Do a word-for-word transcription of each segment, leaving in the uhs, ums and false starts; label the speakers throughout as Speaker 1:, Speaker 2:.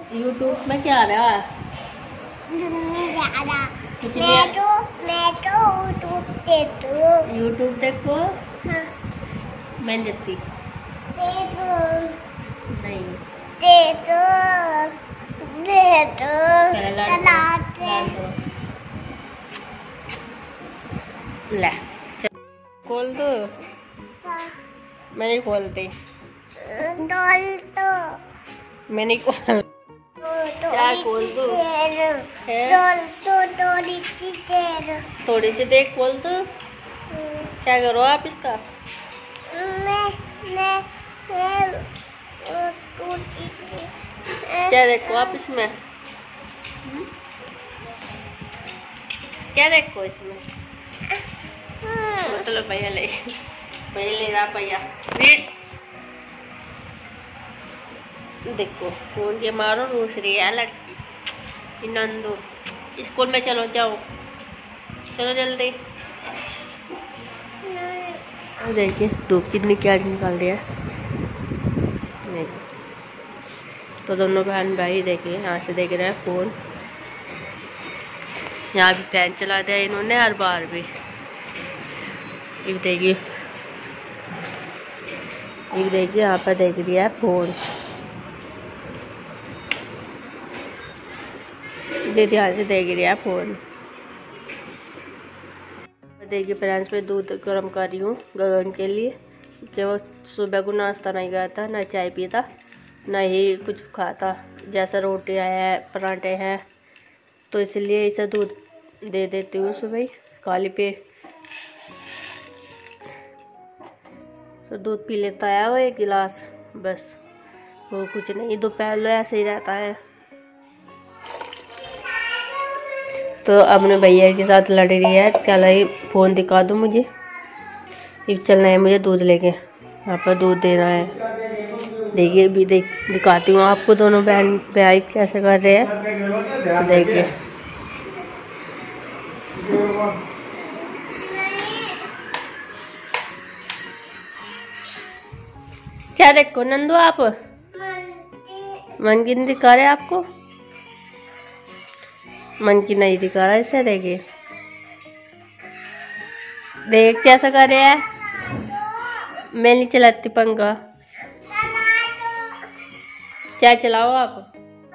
Speaker 1: YouTube में क्या आ रहा है?
Speaker 2: मैं तो मैं तो यूट्यूब देखो।
Speaker 1: यूट्यूब देखो।
Speaker 2: हाँ।
Speaker 1: मैं देती
Speaker 2: देखो
Speaker 1: नहीं
Speaker 2: देखो देखो
Speaker 1: पहले लाड करो,
Speaker 2: चलाते
Speaker 1: लाड करो। ले चल, खोल दो। मैं नहीं खोलती।
Speaker 2: डॉल तो
Speaker 1: मैं नहीं खोल क्या खोल दो?
Speaker 2: डॉल तो थोड़ी सी देर
Speaker 1: थोड़ी सी देख खोल दो। क्या करो आप इसका?
Speaker 2: मैं मैं मैं
Speaker 1: क्या देखो आप इसमें? हुँ? क्या देखो इसमें? मतलब भैया ले भैया ले रहा भैया देखो फोन के मारो रूस रही है लड़की। नंदू स्कूल में चलो जाओ चलो जल्दी। देखिए धूप कितनी क्या निकाल रही है। तो दोनों बहन भाई देखिए यहाँ से देख रहे हैं फोन। यहाँ भी फैन चला दिया इन्होंने हर बार भी। ये देखिए ये देखिए यहाँ पर देख रही है फोन। ध्यान से देख रही है फोन। देखिए फ्रेंड्स में दूध गर्म कर रही हूँ गगन के लिए कि वो सुबह को नाश्ता नहीं खाता, ना चाय पीता, ना ही कुछ खाता, जैसा रोटियाँ है पराठे हैं, तो इसलिए इसे दूध दे देती हूँ सुबह काली पे। तो दूध पी लेता है वो एक गिलास बस, वो कुछ नहीं। दोपहर में ऐसे ही रहता है। तो अपने भैया के साथ लड़ रही है, क्या लाई फ़ोन दिखा दो मुझे। ये चलना है मुझे दूध लेके, यहाँ पर दूध देना है। देखिए भी देख दिखाती हूँ आपको दोनों बहन भाई कैसे कर रहे हैं। देखिए क्या देखो नंदू आप मन की नहीं दिखा रहे आपको? मन की नहीं दिखा रहा इसे। देखिए देख कैसा कर रहे हैं। मैं नहीं चलाती पंखा, क्या चलाओ आप।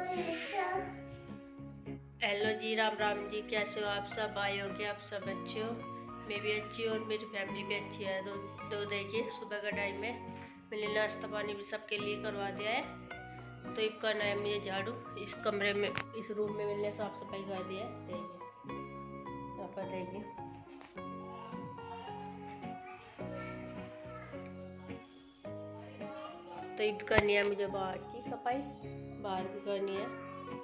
Speaker 1: हेलो जी, राम राम जी, कैसे हो आप सब? भाई हो क्या आप सब अच्छे हो? मैं भी अच्छी हूँ और मेरी फैमिली भी अच्छी है। तो, तो देखिए सुबह का टाइम में मैंने नाश्ता पानी भी सबके लिए करवा दिया है। तो एक करना है मुझे झाड़ू। इस कमरे में इस रूम में मैंने साफ सफाई कर दिया है। देखिए यहाँ पर देखिए तो ईद करनी है मुझे बाहर की सफाई, बाहर भी करनी है।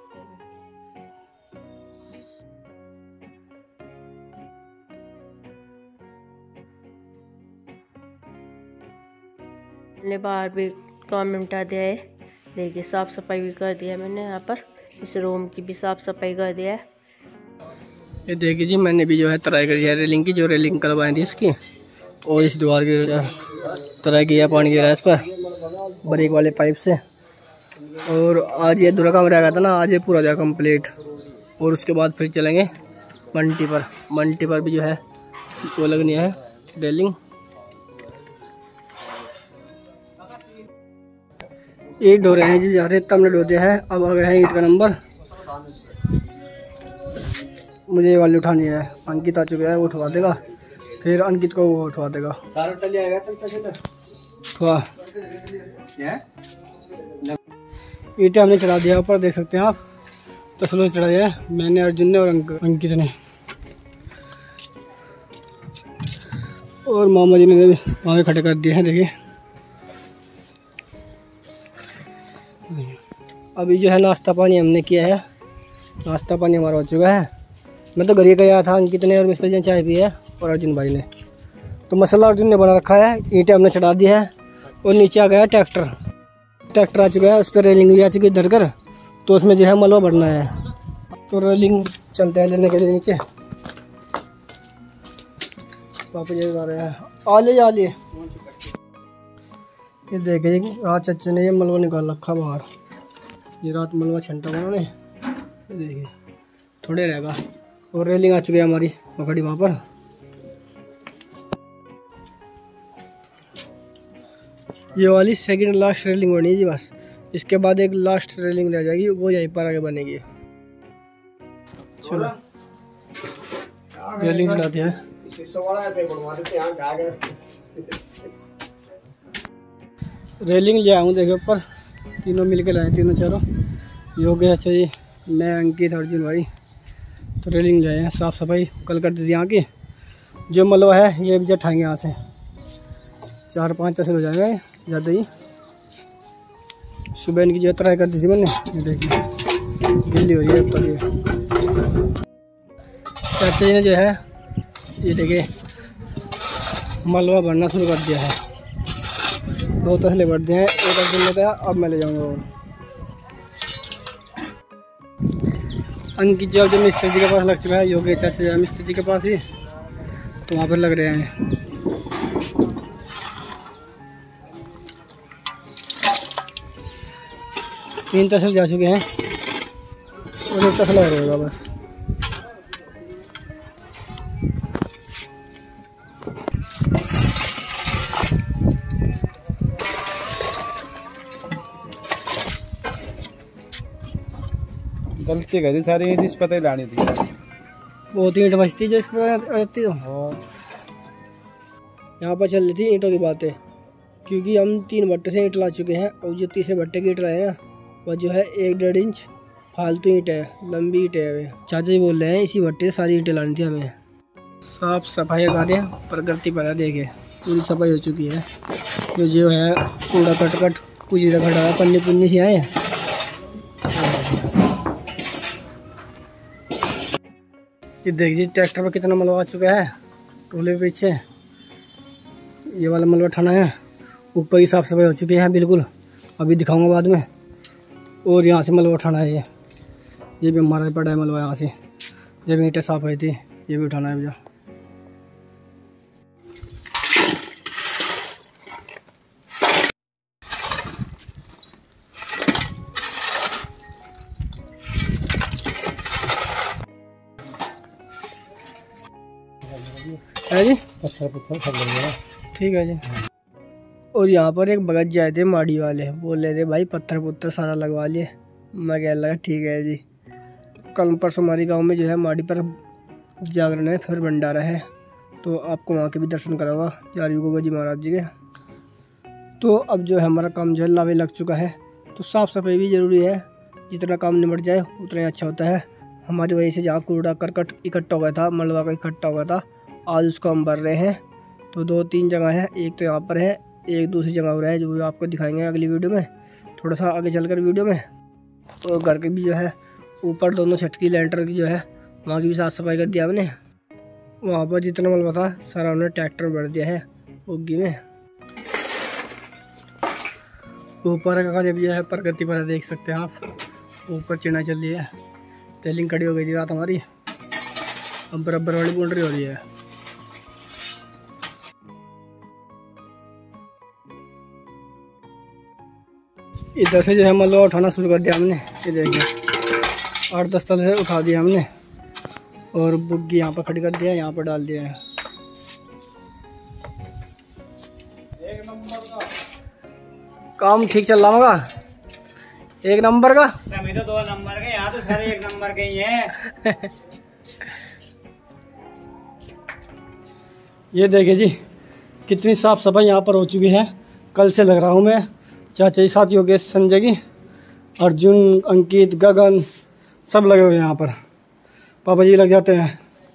Speaker 1: मैंने बाहर भी काम निपटा दिया है। देखिए साफ सफाई भी कर दिया है मैंने। यहाँ पर इस रूम की भी साफ सफाई कर दिया है।
Speaker 3: ये देखिए जी, मैंने भी जो है तराई करी है रेलिंग की, जो रेलिंग करवाई थी इसकी, और इस दीवार की तराई किया, पानी गिरा है इस पर ब्रेक वाले पाइप से। और आज ये दूसरा काम रह गया था ना, आज ये पूरा जाएगा कंप्लीट। और उसके बाद फिर चलेंगे मंटी पर। मंटी पर भी जो है वो लगनी है रेलिंग। ईट डो रहे हैं जी, रेता हमने डो दिया है। अब आ गया है ईट का नंबर। मुझे ये वाली उठानी है, अंकित आ चुका है, वो उठवा देगा, फिर अंकित को वो उठवा देगा। उठवा ईटें हमने चढ़ा दिया ऊपर, देख सकते हैं आप। तसलो चढ़ा दिया है मैंने, अर्जुन ने और अंकित ने। और मामा जी ने भी वहाँ खड़े कर दिए हैं। देखिए अभी जो है नाश्ता पानी हमने किया है। नाश्ता पानी हमारा हो चुका है। मैं तो घर ही गया था, अंकित ने और मिस्टर जी ने चाय पी है और अर्जुन भाई ने। तो मसाला अर्जुन ने बना रखा है, ईंटें हमने चढ़ा दी है। और नीचे आ गया ट्रैक्टर। ट्रैक्टर आ चुका है, उस पर रेलिंग भी आ चुकी है धर कर। तो उसमें जो है मलबा भरना है। तो रेलिंग चलता है लेने के लिए नीचे। पापा जी आ रहे हैं, आ ले आ लिए। ये देखिए आज चाचा ने ये मलबा निकाल रखा बाहर। ये रात मलबा छंटा उन्होंने, देखिए थोड़े रहेगा। और रेलिंग आ चुकी है हमारी मकड़ी वहाँ पर। ये वाली सेकंड लास्ट रेलिंग बनी है जी बस। इसके बाद एक लास्ट रेलिंग रह जाएगी, वो यहीं पर आगे बनेगी। चलो रेलिंग चलाते हैं। रेलिंग ले आऊँ देखे ऊपर, तीनों मिलके लाए, तीनों चारों योगेश अच्छा जी, मैं, अंकित, अर्जुन भाई। तो रेलिंग ले आए हैं, साफ़ सफाई कल कर दी यहाँ की। जो मलबा है ये भी जठाएंगे यहाँ से, चार पाँच तसल हो जाएंगे ज़्यादा ही। सुबह इनकी जो ट्राई कर दी थी मैंने, ये देखिए गिल्ली हो रही है अब तक। ये चाचा जी ने जो है ये देखिए मलबा भरना शुरू कर दिया है। दो तसले भर दिए हैं, एक अर्जुन ने कहा अब मैं ले जाऊँगा। और अंकित जो जो मिस्त्री जी के पास लग चुका है, योगी चाचा जी मिस्त्री जी के पास ही, तो वहाँ पर लग रहे हैं। तीन तसल जा चुके हैं और एक तसला रहेगा बस।
Speaker 4: गलती करी सारी, इस पता ही लानी थी।
Speaker 3: वो ईंट बचती जो इस पर रहती तो यहाँ पर चल रही थी ईंटों की बातें, क्योंकि हम तीन भट्टे से ईंट ला चुके हैं और जो तीसरे भट्टे की ईंट लाए ना वह जो है एक डेढ़ इंच फालतू ईंट है, लंबी ईंट है। चाचा जी बोल रहे हैं इसी भट्टे से सारी ईंटें लानी थी हमें। साफ सफाई का कार्य प्रगति पर है, देखे पूरी सफाई हो चुकी है। जो जो है कूड़ा कट कट कुछ इधर खड़ा है, पन्नी पुन्नी से आए। ये देखिए ट्रैक्टर पर कितना मलबा आ चुका है, टोले के पीछे ये वाला मलबा उठाना है। ऊपर ही साफ सफाई हो चुकी है बिल्कुल, अभी दिखाऊंगा बाद में। और यहाँ से मलबा उठाना है, ये ये भी हमारा पड़ा है मलबा। यहाँ से जब ईंटें साफ हुई थी ये भी उठाना है भैया। है जी पत्थर पत्थर सब लग गया, ठीक है जी। और यहाँ पर एक भगत जाए थे माड़ी वाले, बोल रहे थे भाई पत्थर पुत्थर सारा लगवा लिए। मैं कह लगा ठीक है जी। कल परसों हमारे गांव में जो है माड़ी पर जागरण है, फिर भंडारा है, तो आपको वहाँ के भी दर्शन कराऊंगा चारवी गोगा जी महाराज जी के। तो अब जो है हमारा काम जो है लावे लग चुका है, तो साफ़ सफाई भी ज़रूरी है। जितना काम निपट जाए उतना ही अच्छा होता है। हमारी वजह से जहाँ कूड़ा करकट इकट्ठा हो गया था, मलबा का इकट्ठा हो गया था, आज उसको हम भर रहे हैं। तो दो तीन जगह है, एक तो यहाँ पर है, एक दूसरी जगह हो रहा है, जो आपको दिखाएंगे अगली वीडियो में, थोड़ा सा आगे चलकर वीडियो में। और घर के भी जो है ऊपर दोनों छत की लेंटर की जो है वहाँ की भी साफ़ सफाई कर दिया हमने। वहाँ पर जितना मलबा था सारा उन्होंने ट्रैक्टर में भर दिया है उग्गी में। ऊपर का कार्य भी जो है प्रगति पर देख सकते हैं आप, ऊपर चिना चल रही है। रेलिंग खड़ी हो गई थी रात हमारी, अब बराबर वाली बाउंड्री हो रही है। इधर से जो है मलबा उठाना शुरू कर दिया हमने। ये देखिए आठ दस तल से उठा दिया हमने और बुग्गी यहाँ पर खड़ी कर दिया, यहाँ पर डाल दिया है।
Speaker 4: एक नंबर का
Speaker 3: काम ठीक चल रहा होगा, एक नंबर का।
Speaker 4: अभी तो दो नंबर के, यहाँ तो सारे एक नंबर के ही हैं।
Speaker 3: ये देखिए जी कितनी साफ सफाई यहाँ पर हो चुकी है। कल से लग रहा हूँ मैं, चाचा जी साथ योगेश, संजय जी, अर्जुन, अंकित, गगन सब लगे हुए हैं यहाँ पर, पापा जी लग जाते हैं।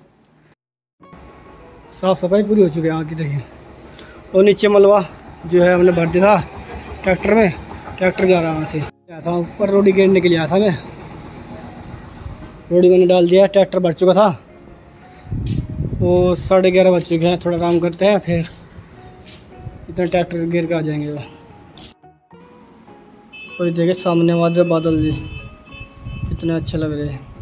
Speaker 3: साफ सफाई पूरी हो चुकी है यहाँ की, देखिए। और नीचे मलबा जो है हमने भर दिया था ट्रैक्टर में, ट्रैक्टर जा रहा है वहाँ से। आया था ऊपर रोडी गिरने के लिए आया था मैं, रोडी मैंने डाल दिया, ट्रैक्टर भर चुका था। वो साढ़े ग्यारह बज चुके हैं, थोड़ा आराम करते हैं, फिर इतना ट्रैक्टर गिर के आ जाएंगे वो। और देखिए सामने वाले बादल जी कितने अच्छे लग रहे हैं।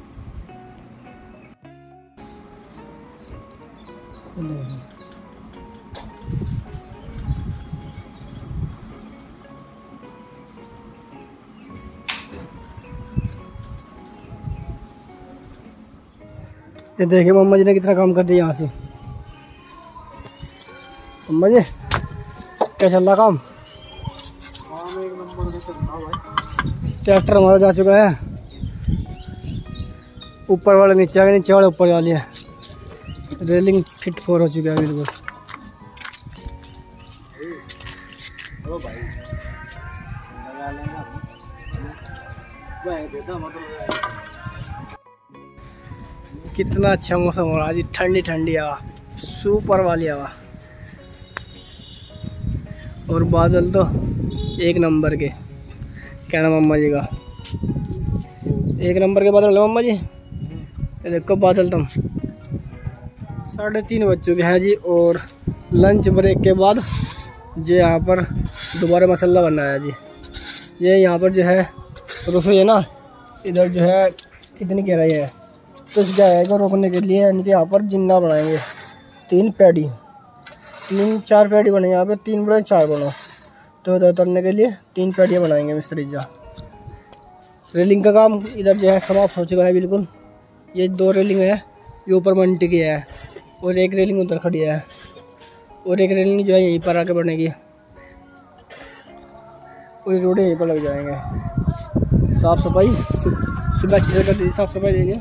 Speaker 3: ये देखिए मम्मा जी ने कितना काम कर दिया यहाँ से। मम्मा जी क्या चल रहा काम? ट्रैक्टर हमारा जा चुका है, ऊपर वाले नीचे आ गए, नीचे वाले ऊपर जा लिया। रेलिंग फिट फोर हो चुका है बिल्कुल। कितना अच्छा मौसम हो रहा है, ठंडी ठंडी हवा, सुपर वाली हवा, और बादल तो एक नंबर के, कहना मम्मा जी का एक नंबर के बादल है मम्मा जी। ये देखो बादल तुम। साढ़े तीन बज चुके हैं जी, और लंच ब्रेक के बाद जो यहाँ पर दोबारा मसाला बन रहा है जी। ये यहाँ पर जो है रसोई है ना, इधर जो है कितनी गहराई है, तो इस गहराई को रोकने के लिए यानी कि यहाँ पर जिन्ना बनाएंगे, तीन पैडी, तीन चार पैडी बनेंगे यहाँ पे, तीन बनो चार बनो, तो इधर उतरने के लिए तीन पैडियाँ बनाएंगे मिस्त्री जा। रेलिंग का काम इधर जो है समाप्त हो चुका है बिल्कुल। ये दो रेलिंग है, ये ऊपर मंटी की है, और एक रेलिंग उधर खड़ी है, और एक रेलिंग जो है यहीं पर आके बनेगी, और रोड यहीं पर लग जाएंगे। साफ सफाई सुबह अच्छे से कर दी, साफ सफाई देंगे।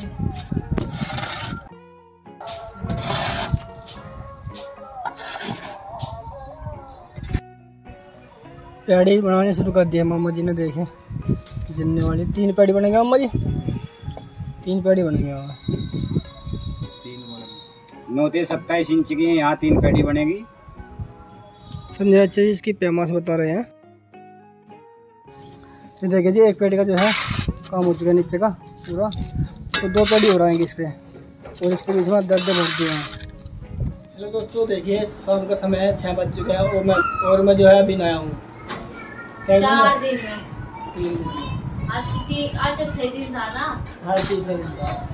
Speaker 3: पैडी बनाने शुरू कर दिया मम्मा जी ने, देखें जिन्ने वाली तीन पैडी बनेंगे मम्मा जी, तीन पैडी बनेंगे वहाँ।
Speaker 4: नौ से सत्ताईस इंच की है, यहाँ तीन पैडी बनेगी।
Speaker 3: संजय अच्छा जी इसकी पैमास बता रहे हैं। ये देखिए जी एक पेड़ी का जो है काम हो चुका है नीचे का पूरा, तो दो पेड़ी हो रहेंगी इस पर, और इसके बीच में दर्द भर दिए हैं। हेलो दोस्तों, देखिए शाम का समय है, छः बज चुका है, और मैं और मैं जो है अभी नया हूँ।
Speaker 5: चार दिन में आज किसी आज चौथे दिन था ना,
Speaker 3: हर चीज़ में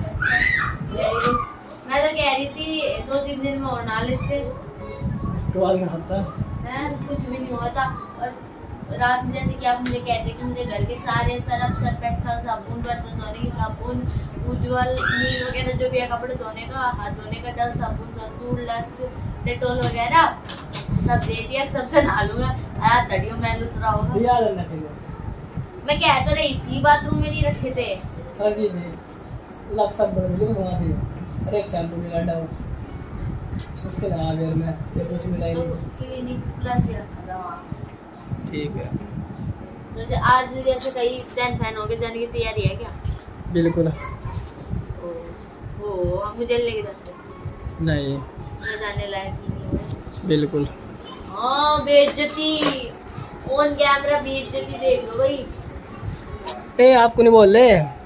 Speaker 5: मैं तो कह रही थी दो तीन दिन में और ना लेते,
Speaker 3: इसके बाद में होता
Speaker 5: है कुछ भी नहीं हुआ था। और रात में जैसे कि आप मुझे कहते कि मुझे घर के सारे सरफ सर्फ एक्सल साबुन, बर्तन धोने की साबुन, उज्जवल नील वगैरह जो भी है, कपड़े धोने का, हाथ धोने का डल साबुन, संतूर, लक्स, डेटॉल वगैरह सब दे दिया, सबसे नहा लूंगा। रात दड़ियों में उतरा होगा। मैं कह तो रही थी बाथरूम में नहीं रखे थे
Speaker 3: सर जी, लक्स साबुन मिली वहाँ से, और एक शैम्पू मिला डाल उसके नहा बेर में, ये कुछ मिला ही
Speaker 5: तो
Speaker 3: नहीं।
Speaker 5: क्लिनिक प्लस भी रखा था वहाँ।
Speaker 3: ठीक है,
Speaker 5: तो आज जैसे कहीं टेन फैन हो गए, जाने की तैयारी है क्या?
Speaker 3: बिल्कुल।
Speaker 5: ओ, ओ हम मुझे लेके जाते
Speaker 3: नहीं,
Speaker 5: मैं जाने लायक ही नहीं हूँ।
Speaker 3: बिल्कुल।
Speaker 5: हाँ बेइज्जती, ऑन कैमरा बेइज्जती देख लो भाई।
Speaker 3: ए आपको नहीं बोल रहे।